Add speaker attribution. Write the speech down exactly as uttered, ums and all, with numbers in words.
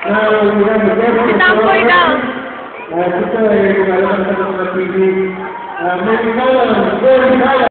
Speaker 1: Si Tampoy daw.
Speaker 2: Ito ay nalalaman sa mga T V. May ikaw lang, very